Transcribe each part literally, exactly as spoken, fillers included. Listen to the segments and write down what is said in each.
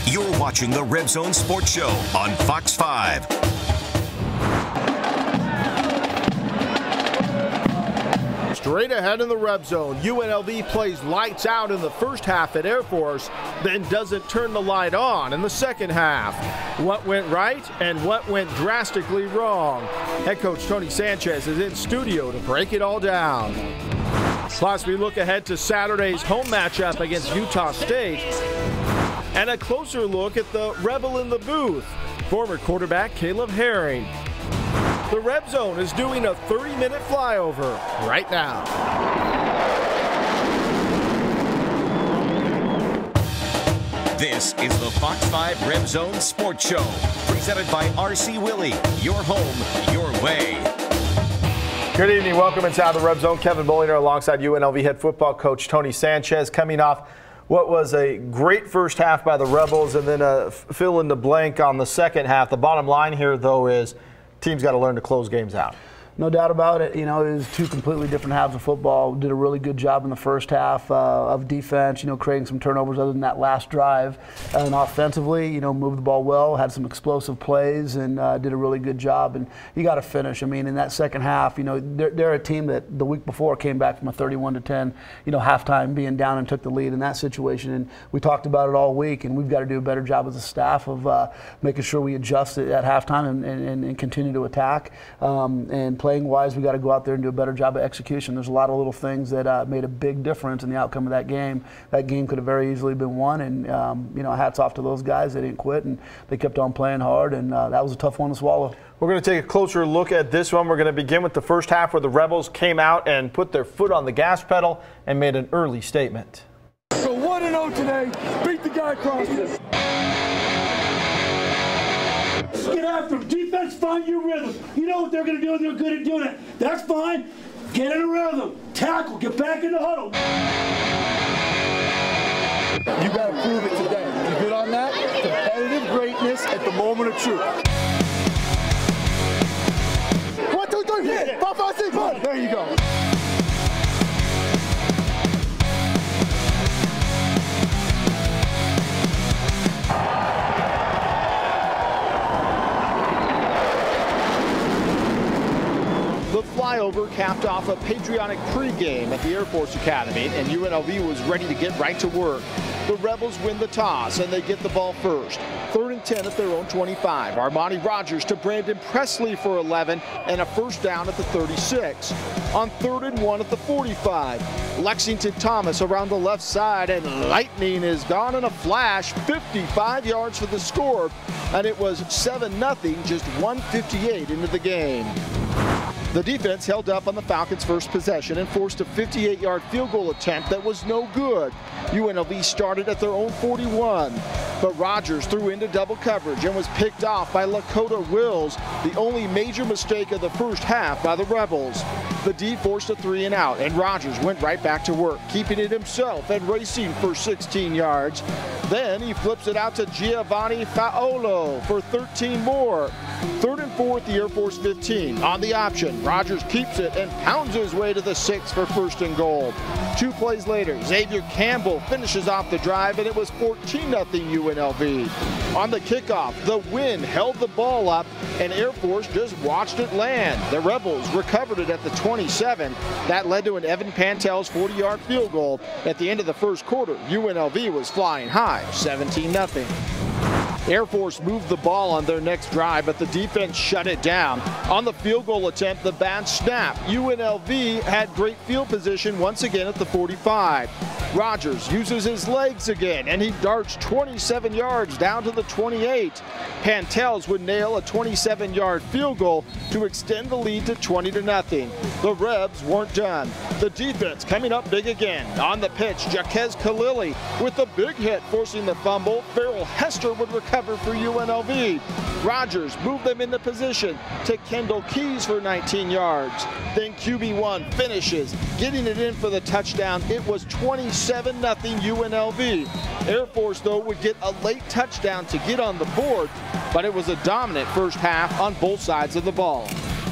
You're watching the RebZone Sports Show on Fox five. Straight ahead in the RebZone, U N L V plays lights out in the first half at Air Force, then doesn't turn the light on in the second half. What went right and what went drastically wrong? Head coach Tony Sanchez is in studio to break it all down. Plus, we look ahead to Saturday's home matchup against Utah State and a closer look at the rebel in the booth, former quarterback Caleb Herring. The RebZone is doing a thirty minute flyover right now. This is the Fox five RebZone Sports Show, presented by R C Willey. Your home, your way. Good evening. Welcome inside the RebZone. Kevin Bolinger alongside U N L V head football coach Tony Sanchez, coming off what was a great first half by the Rebels and then a fill in the blank on the second half. The bottom line here, though, is teams got to learn to close games out. No doubt about it. You know, it was two completely different halves of football. Did a really good job in the first half uh, of defense, you know, creating some turnovers other than that last drive. And offensively, you know, moved the ball well, had some explosive plays, and uh, did a really good job. And you got to finish. I mean, in that second half, you know, they're, they're a team that the week before came back from a thirty-one to ten, you know, halftime being down and took the lead in that situation. And we talked about it all week, and we've got to do a better job as a staff of uh, making sure we adjust it at halftime and, and, and continue to attack. Um, and playing wise, we got to go out there and do a better job of execution. There's a lot of little things that uh, made a big difference in the outcome of that game. That game could have very easily been won, and um, you know, hats off to those guys. They didn't quit, and they kept on playing hard, and uh, that was a tough one to swallow. We're going to take a closer look at this one. We're going to begin with the first half where the Rebels came out and put their foot on the gas pedal and made an early statement. So one and oh today, beat the guy across this. Get after them. Defense, find your rhythm. You know what they're going to do. They're good at doing it. That's fine. Get in a rhythm. Tackle. Get back in the huddle. You got to prove it today. You good on that? Competitive greatness at the moment of truth. One, two, three, hit. Five, five, six, one. There you go. The flyover capped off a patriotic pregame at the Air Force Academy, and U N L V was ready to get right to work. The Rebels win the toss, and they get the ball first. Third and ten at their own twenty-five. Armani Rogers to Brandon Presley for eleven, and a first down at the thirty-six. On third and one at the forty-five. Lexington Thomas around the left side, and lightning is gone in a flash. fifty-five yards for the score, and it was seven nothing, just one fifty-eight into the game. The defense held up on the Falcons' first possession and forced a fifty-eight yard field goal attempt that was no good. U N L V started at their own forty-one, but Rogers threw into double coverage and was picked off by Lakota Wills, the only major mistake of the first half by the Rebels. The D forced a three and out, and Rogers went right back to work, keeping it himself and racing for sixteen yards. Then he flips it out to Giovanni Faolo for thirteen more. Third and four at the Air Force fifteen. On the option, Rogers keeps it and pounds his way to the six for first and goal. Two plays later, Xavier Campbell finishes off the drive, and it was fourteen nothing U N L V. On the kickoff, the wind held the ball up, and Air Force just watched it land. The Rebels recovered it at the twenty-seven. That led to an Evan Pantel's forty yard field goal. At the end of the first quarter, U N L V was flying high, seventeen nothing. Air Force moved the ball on their next drive, but the defense shut it down. On the field goal attempt, the bad snap. U N L V had great field position once again at the forty-five. Rogers uses his legs again, and he darts twenty-seven yards down to the twenty-eight. Pantels would nail a twenty-seven yard field goal to extend the lead to twenty to nothing. The Rebs weren't done. The defense coming up big again. On the pitch, Jaquez Khalili with a big hit forcing the fumble. Farrell Hester would recover for U N L V. Rogers moved them into position to Kendall Keys for nineteen yards. Then Q B one finishes, getting it in for the touchdown. It was twenty-seven nothing U N L V. Air Force, though, would get a late touchdown to get on the board, but it was a dominant first half on both sides of the ball.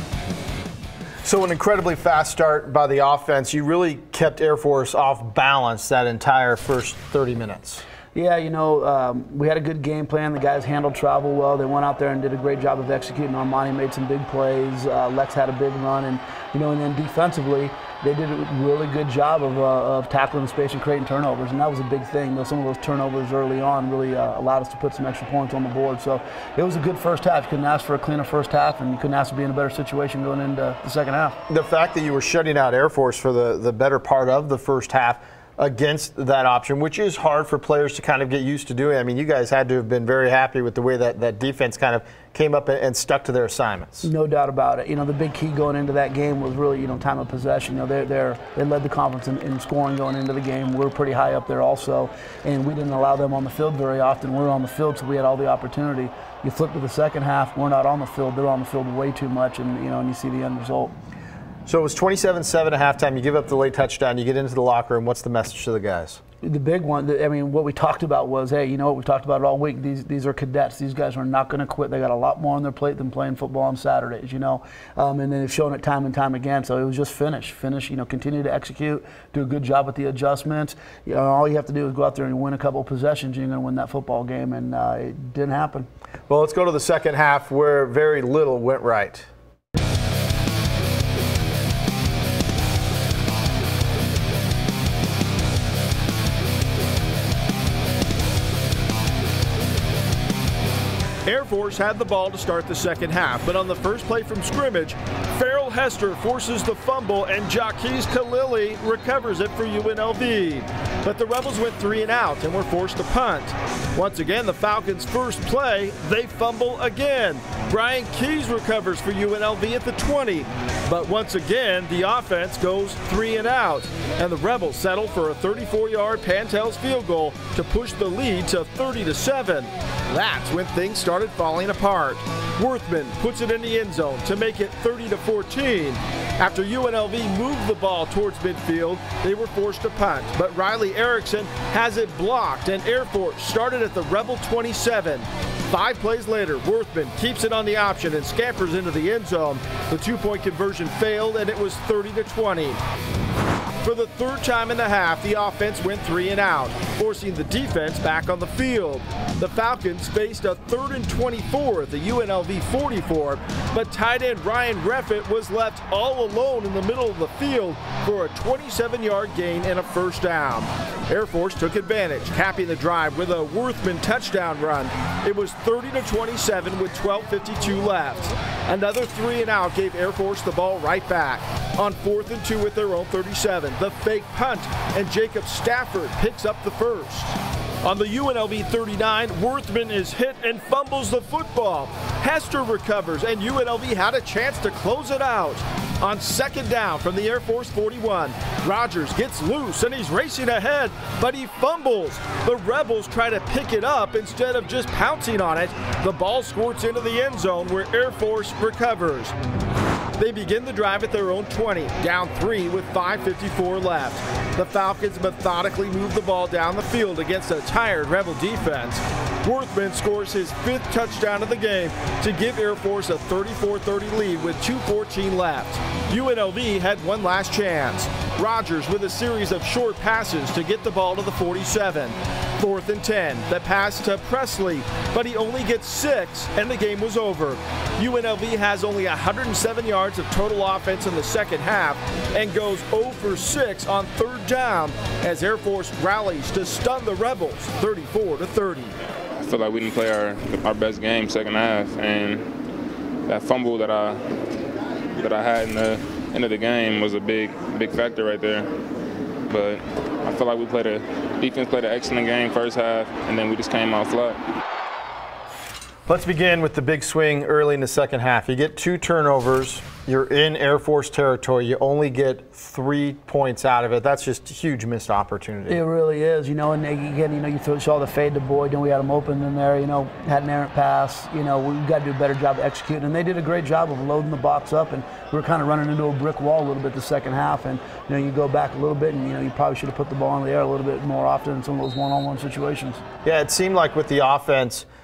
So an incredibly fast start by the offense. You really kept Air Force off balance that entire first thirty minutes. Yeah, you know, um, we had a good game plan. The guys handled travel well. They went out there and did a great job of executing. Armani made some big plays. Uh, Lex had a big run, and you know, and then defensively, they did a really good job of, uh, of tackling the space and creating turnovers, and that was a big thing. Though some of those turnovers early on really uh, allowed us to put some extra points on the board. So it was a good first half. You couldn't ask for a cleaner first half, and you couldn't ask to be in a better situation going into the second half. The fact that you were shutting out Air Force for the, the better part of the first half against that option, which is hard for players to kind of get used to doing. I mean, you guys had to have been very happy with the way that that defense kind of came up and stuck to their assignments. No doubt about it. You know, the big key going into that game was really, you know, time of possession. You know, they're, they're, they led the conference in, in scoring going into the game. We're pretty high up there also, and we didn't allow them on the field very often. We were on the field, so we had all the opportunity. You flip to the second half, we're not on the field. They're on the field way too much, and, you know, and you see the end result. So it was twenty-seven seven at halftime. You give up the late touchdown. You get into the locker room. What's the message to the guys? The big one, I mean, what we talked about was, hey, you know what, we talked about it all week. These these are cadets. These guys are not going to quit. They got a lot more on their plate than playing football on Saturdays, you know. Um, and they've shown it time and time again. So it was just finish, finish, you know, continue to execute, do a good job with the adjustments. You know, all you have to do is go out there and win a couple of possessions, and you're going to win that football game. And uh, it didn't happen. Well, let's go to the second half where very little went right. Air Force had the ball to start the second half, but on the first play from scrimmage, Farrell Hester forces the fumble and Jaquez Khalili recovers it for U N L V. But the Rebels went three and out and were forced to punt. Once again, the Falcons' first play, they fumble again. Brian Keys recovers for U N L V at the twenty. But once again, the offense goes three and out, and the Rebels settle for a thirty-four yard Pantel's field goal to push the lead to thirty to seven. That's when things started falling apart. Worthman puts it in the end zone to make it thirty to fourteen. After U N L V moved the ball towards midfield, they were forced to punt, but Riley Erickson has it blocked, and Air Force started at the Rebel twenty-seven. Five plays later, Worthman keeps it on the option and scampers into the end zone. The two-point conversion failed, and it was thirty to twenty. For the third time in the half, the offense went three and out, forcing the defense back on the field. The Falcons faced a third and twenty-four at the U N L V forty-four, but tight end Ryan Reffett was left all alone in the middle of the field for a twenty-seven yard gain and a first down. Air Force took advantage, capping the drive with a Worthman touchdown run. It was thirty to twenty-seven with twelve fifty-two left. Another three and out gave Air Force the ball right back. On fourth and two at their own thirty-seven, the fake punt, and Jacob Stafford picks up the first. On the U N L V thirty-nine, Worthman is hit and fumbles the football. Hester recovers, and U N L V had a chance to close it out. On second down from the Air Force forty-one, Rogers gets loose and he's racing ahead, but he fumbles. The Rebels try to pick it up instead of just pouncing on it. The ball squirts into the end zone where Air Force recovers. They begin the drive at their own twenty, down three with five fifty-four left. The Falcons methodically move the ball down the field against a tired Rebel defense. Worthman scores his fifth touchdown of the game to give Air Force a thirty-four thirty lead with two fourteen left. U N L V had one last chance. Rogers with a series of short passes to get the ball to the forty-seven. Fourth and ten, the pass to Presley, but he only gets six, and the game was over. U N L V has only one hundred seven yards of total offense in the second half and goes zero for six on third down as Air Force rallies to stun the Rebels thirty-four to thirty. I feel like we didn't play our, our best game second half, and that fumble that I that I had in the end of the game was a big big factor right there. But I feel like we played a defense played an excellent game first half, and then we just came out flat. Let's begin with the big swing early in the second half. You get two turnovers. You're in Air Force territory. You only get three points out of it. That's just a huge missed opportunity. It really is, you know. And again, you know, you throw, saw the fade to Boyd, and we had them open in there. You know, had an errant pass. You know, we've got to do a better job of executing. And they did a great job of loading the box up. And we were kind of running into a brick wall a little bit the second half. And you know, you go back a little bit, and you know, you probably should have put the ball in the air a little bit more often in some of those one-on-one situations. Yeah, it seemed like with the offense,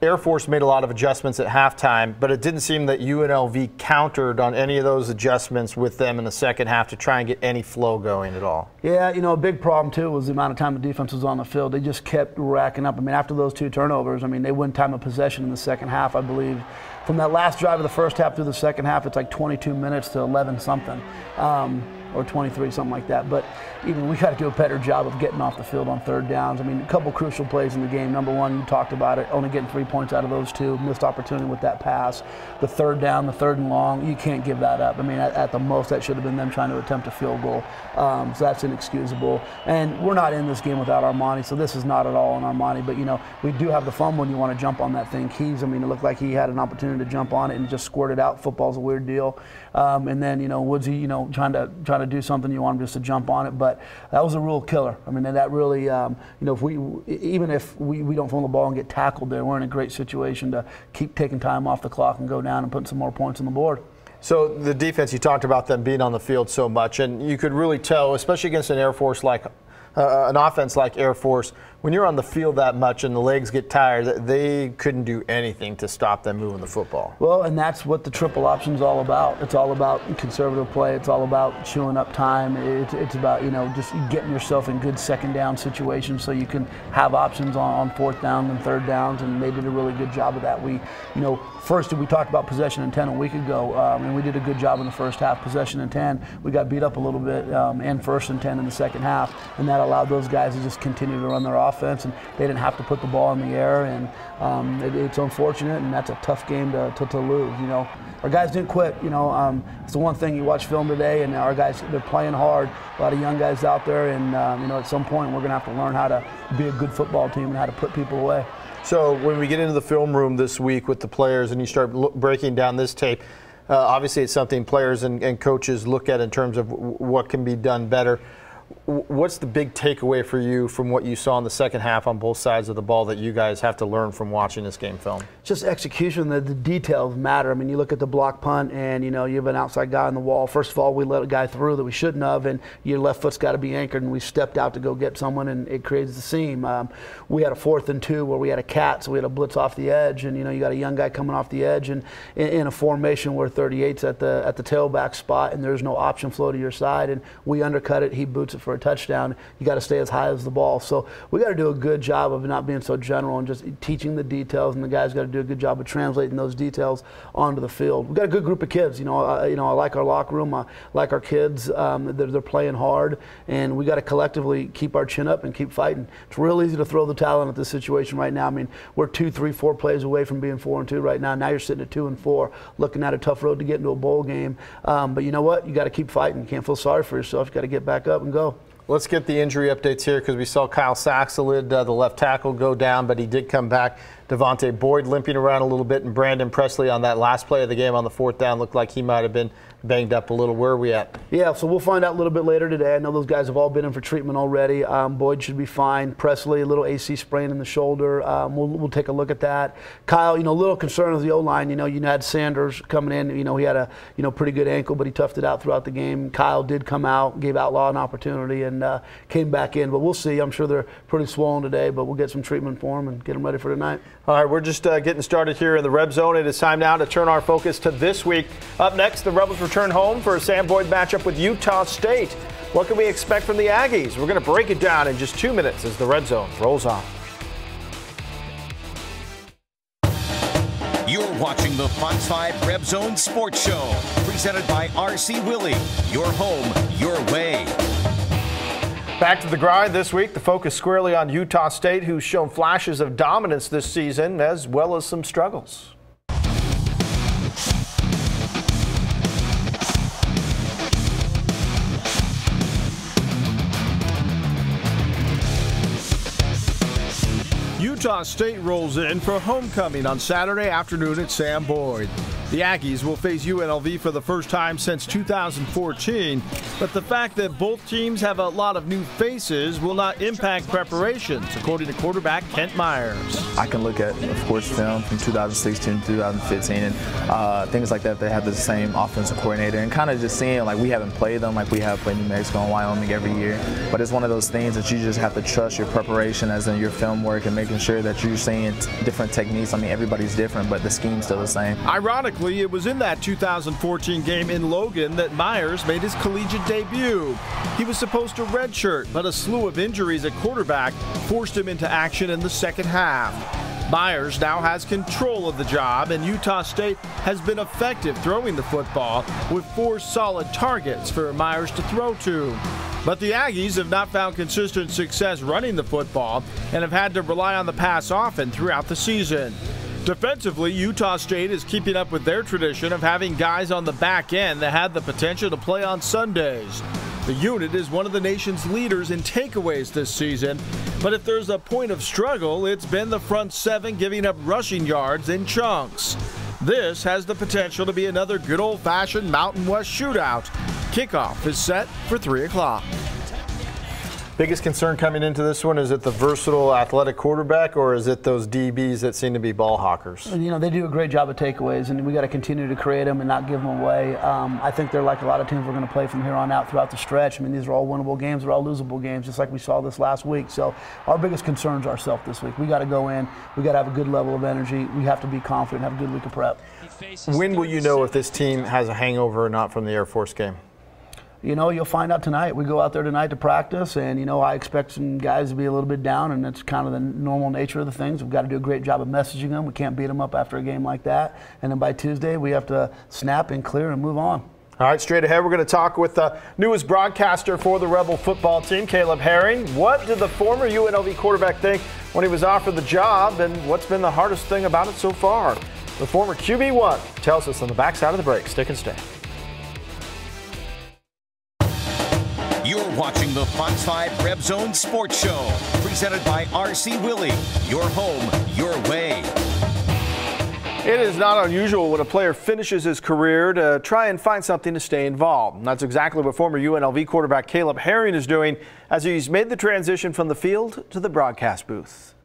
Air Force made a lot of adjustments at halftime, but it didn't seem that U N L V countered on any of those adjustments with them in the second half to try and get any flow going at all. Yeah, you know, a big problem too was the amount of time the defense was on the field. They just kept racking up. I mean, after those two turnovers, I mean, they win time of possession in the second half, I believe. From that last drive of the first half through the second half, it's like twenty-two minutes to eleven something. Um, or twenty-three, something like that. But even we got to do a better job of getting off the field on third downs. I mean, a couple crucial plays in the game. Number one, you talked about it, only getting three points out of those two. Missed opportunity with that pass. The third down, the third and long, you can't give that up. I mean, at, at the most, that should have been them trying to attempt a field goal. Um, so that's inexcusable. And we're not in this game without Armani, so this is not at all on Armani. But, you know, we do have the fumble when you want to jump on that thing. Keys, I mean, it looked like he had an opportunity to jump on it and just squirted out. Football's a weird deal. Um, and then, you know, Woodsy, you know, trying to trying to do something, you want him just to jump on it. But that was a real killer. I mean, that really, um, you know, if we even if we, we don't fumble the ball and get tackled there, we're in a great situation to keep taking time off the clock and go down and put some more points on the board. So the defense, you talked about them being on the field so much, and you could really tell, especially against an Air Force like uh, an offense like Air Force, when you're on the field that much and the legs get tired, they couldn't do anything to stop them moving the football. Well, and that's what the triple option is all about. It's all about conservative play. It's all about chewing up time. It's, it's about, you know, just getting yourself in good second down situations so you can have options on, on fourth down and third downs, and they did a really good job of that. We, you know, first we talked about possession and ten a week ago, um, and we did a good job in the first half. Possession and ten, we got beat up a little bit, um, and first and ten in the second half, and that allowed those guys to just continue to run their offense. Offense, and they didn't have to put the ball in the air, and um, it, it's unfortunate, and that's a tough game to, to, to lose. You know, our guys didn't quit. You know, um, it's the one thing you watch film today, and our guys, they're playing hard. A lot of young guys out there, and um, you know, at some point we're going to have to learn how to be a good football team and how to put people away. So when we get into the film room this week with the players, and you start look, breaking down this tape, uh, obviously it's something players and, and coaches look at in terms of w what can be done better. What's the big takeaway for you from what you saw in the second half on both sides of the ball that you guys have to learn from watching this game film? Just execution. The, the details matter. I mean, you look at the block punt, and you know you have an outside guy on the wall. First of all, we let a guy through that we shouldn't have, and your left foot's got to be anchored. And we stepped out to go get someone, and it creates the seam. Um, we had a fourth and two where we had a cat, so we had a blitz off the edge, and you know you got a young guy coming off the edge, and in, in a formation where thirty-eight's at the at the tailback spot, and there's no option flow to your side, and we undercut it. He boots it for a touchdown. You got to stay as high as the ball. So we got to do a good job of not being so general and just teaching the details, and the guys got to do a good job of translating those details onto the field. We've got a good group of kids. You know, I, you know, I like our locker room. I like our kids. Um, they're, they're playing hard, and we got to collectively keep our chin up and keep fighting. It's real easy to throw the towel in at this situation right now. I mean, we're two, three, four plays away from being four and two right now. Now you're sitting at two and four, looking at a tough road to get into a bowl game. Um, but you know what? You got to keep fighting. You can't feel sorry for yourself. You got to get back up and go. Let's get the injury updates here because we saw Kyle Saxelid, uh, the left tackle, go down, but he did come back. Devontae Boyd limping around a little bit, and Brandon Presley on that last play of the game on the fourth down looked like he might have been banged up a little. Where are we at? Yeah, so we'll find out a little bit later today. I know those guys have all been in for treatment already. Um, Boyd should be fine. Presley, a little A C sprain in the shoulder. Um, we'll, we'll take a look at that. Kyle, you know, a little concern with the O-line. You know, you had Sanders coming in. You know, he had a you know pretty good ankle, but he toughed it out throughout the game. Kyle did come out, gave Outlaw an opportunity, and uh, came back in. But we'll see. I'm sure they're pretty swollen today, but we'll get some treatment for them and get them ready for tonight. All right, we're just uh, getting started here in the RebZone. It is time now to turn our focus to this week. Up next, the Rebels return home for a Sam Boyd matchup with Utah State. What can we expect from the Aggies? We're going to break it down in just two minutes as the RebZone rolls on. You're watching the Fox five RebZone Sports Show, presented by R C Willey. Your home, your way. Back to the grind this week. The focus squarely on Utah State, who's shown flashes of dominance this season, as well as some struggles. Utah State rolls in for homecoming on Saturday afternoon at Sam Boyd. The Aggies will face U N L V for the first time since two thousand fourteen, but the fact that both teams have a lot of new faces will not impact preparations, according to quarterback Kent Myers. I can look at, of course, film from two thousand sixteen to two thousand fifteen and uh, things like that. They have the same offensive coordinator, and kind of just seeing like we haven't played them like we have played New Mexico and Wyoming every year, but it's one of those things that you just have to trust your preparation as in your film work and making sure that you're seeing different techniques. I mean, everybody's different, but the scheme's still the same. Ironically, it was in that two thousand fourteen game in Logan that Myers made his collegiate debut. He was supposed to redshirt, but a slew of injuries at quarterback forced him into action in the second half. Myers now has control of the job, and Utah State has been effective throwing the football with four solid targets for Myers to throw to. But the Aggies have not found consistent success running the football and have had to rely on the pass often throughout the season. Defensively, Utah State is keeping up with their tradition of having guys on the back end that had the potential to play on Sundays. The unit is one of the nation's leaders in takeaways this season, but if there's a point of struggle, it's been the front seven giving up rushing yards in chunks. This has the potential to be another good old-fashioned Mountain West shootout. Kickoff is set for three o'clock. Biggest concern coming into this one, is it the versatile athletic quarterback, or is it those D Bs that seem to be ball hawkers? And, you know, they do a great job of takeaways, and we got to continue to create them and not give them away. Um, I think they're like a lot of teams we're going to play from here on out throughout the stretch. I mean, these are all winnable games. They're all losable games, just like we saw this last week. So our biggest concern is ourselves this week. We got to go in. We got to have a good level of energy. We have to be confident, have a good week of prep. When will you know if this team has a hangover or not from the Air Force game? You know, you'll find out tonight. We go out there tonight to practice, and, you know, I expect some guys to be a little bit down, and that's kind of the normal nature of the things. We've got to do a great job of messaging them. We can't beat them up after a game like that. And then by Tuesday, we have to snap and clear and move on. All right, straight ahead, we're going to talk with the newest broadcaster for the Rebel football team, Caleb Herring. What did the former U N L V quarterback think when he was offered the job, and what's been the hardest thing about it so far? The former Q B one tells us on the backside of the break. Stick and stay. You're watching the Fox five RebZone Sports Show, presented by R C Willey. Your home, your way. It is not unusual when a player finishes his career to try and find something to stay involved. And that's exactly what former U N L V quarterback Caleb Herring is doing as he's made the transition from the field to the broadcast booth.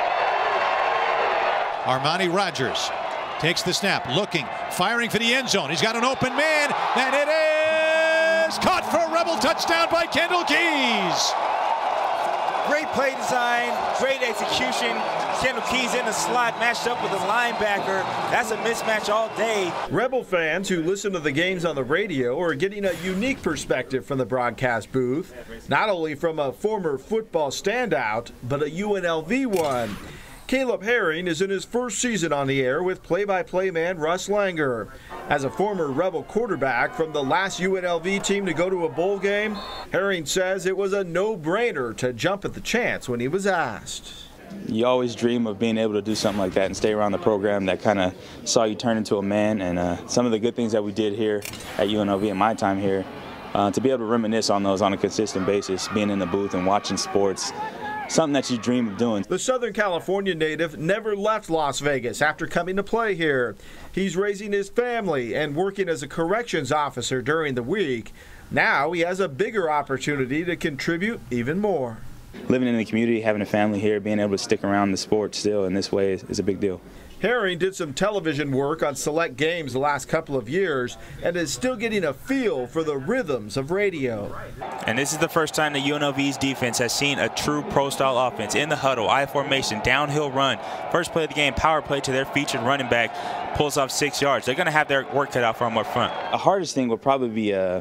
Armani Rogers takes the snap, looking, firing for the end zone. He's got an open man, and it is caught for a Rebel touchdown by Kendall Keys. Great play design, great execution. Kendall Keys in the slot, matched up with a linebacker. That's a mismatch all day. Rebel fans who listen to the games on the radio are getting a unique perspective from the broadcast booth, not only from a former football standout, but a U N L V one. Caleb Herring is in his first season on the air with play-by-play man Russ Langer. As a former Rebel quarterback from the last U N L V team to go to a bowl game, Herring says it was a no-brainer to jump at the chance when he was asked. You always dream of being able to do something like that and stay around the program that kind of saw you turn into a man. And uh, some of the good things that we did here at U N L V in my time here, uh, to be able to reminisce on those on a consistent basis, being in the booth and watching sports, something that you dream of doing. The Southern California native never left Las Vegas after coming to play here. He's raising his family and working as a corrections officer during the week. Now he has a bigger opportunity to contribute even more. Living in the community, having a family here, being able to stick around the sport still in this way is, is a big deal. Herring did some television work on select games the last couple of years and is still getting a feel for the rhythms of radio. And this is the first time the U N L V's defense has seen a true pro-style offense. In the huddle, I formation, downhill run. First play of the game, power play to their featured running back, pulls off six yards. They're going to have their work cut out for them up front. The hardest thing would probably be uh,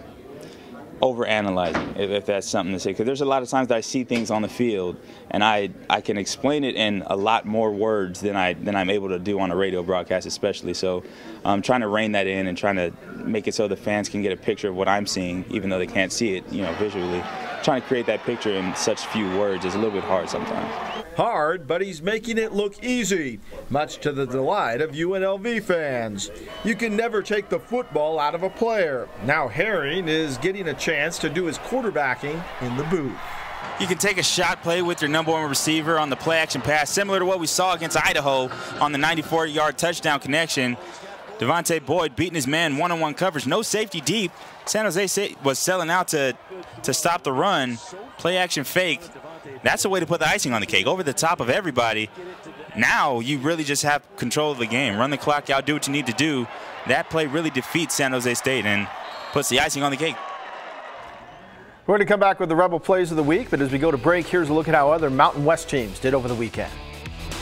over-analyzing, if, if that's something to say, because there's a lot of times that I see things on the field and I I can explain it in a lot more words than I than I'm able to do on a radio broadcast, especially. So I'm trying to rein that in and trying to make it so the fans can get a picture of what I'm seeing, even though they can't see it, you know, visually. Trying to create that picture in such few words is a little bit hard sometimes. Hard, but he's making it look easy, much to the delight of U N L V fans. You can never take the football out of a player. Now Herring is getting a chance to do his quarterbacking in the booth. You can take a shot play with your number one receiver on the play action pass, similar to what we saw against Idaho on the ninety-four yard touchdown connection. Devontae Boyd beating his man one-on-one coverage, no safety deep. San Jose was selling out to, to stop the run. Play action fake. That's the way to put the icing on the cake, over the top of everybody. Now you really just have control of the game. Run the clock out, do what you need to do. That play really defeats San Jose State and puts the icing on the cake. We're going to come back with the Rebel Plays of the Week, but as we go to break, here's a look at how other Mountain West teams did over the weekend.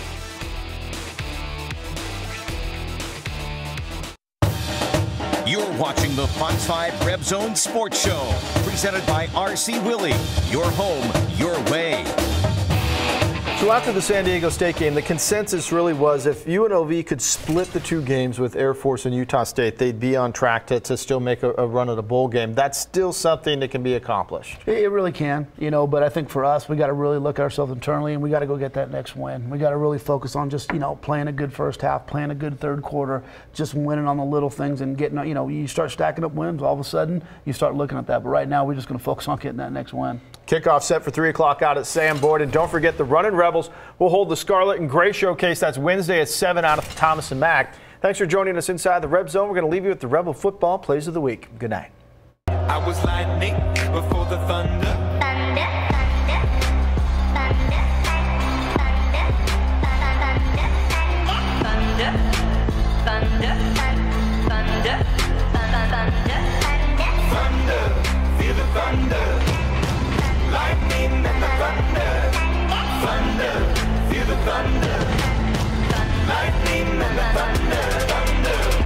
You're watching the Fox five RebZone Sports Show, presented by R C Willey. Your home, your way. So after the San Diego State game, the consensus really was if U N L V could split the two games with Air Force and Utah State, they'd be on track to, to still make a, a run at a bowl game. That's still something that can be accomplished. It really can, you know, but I think for us, we got to really look at ourselves internally, and we got to go get that next win. We got to really focus on just, you know, playing a good first half, playing a good third quarter, just winning on the little things and getting, you know, you start stacking up wins, all of a sudden you start looking at that. But right now, we're just going to focus on getting that next win. Kickoff set for three o'clock out at Sam Boyd. And don't forget, the Runnin' Rebels will hold the Scarlet and Gray Showcase. That's Wednesday at seven out of Thomas and Mack. Thanks for joining us inside the Reb Zone. We're going to leave you with the Rebel Football Plays of the Week. Good night. I was lightning before the thunder. Thunder, thunder, thunder, thunder, thunder, thunder, thunder, thunder, thunder, feel the thunder. Lightning and the thunder, thunder, feel the thunder. Lightning and the thunder, thunder.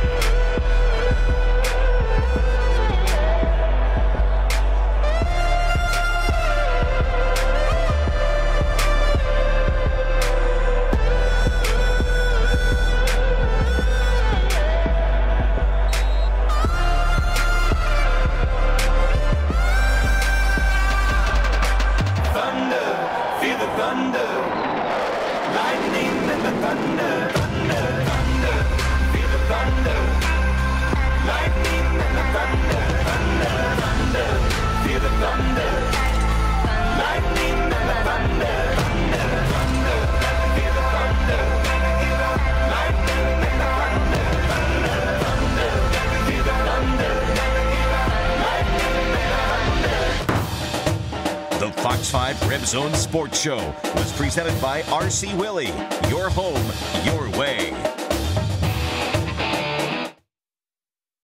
The Fox five RebZone Sports Show was presented by R C Willey. Your home, your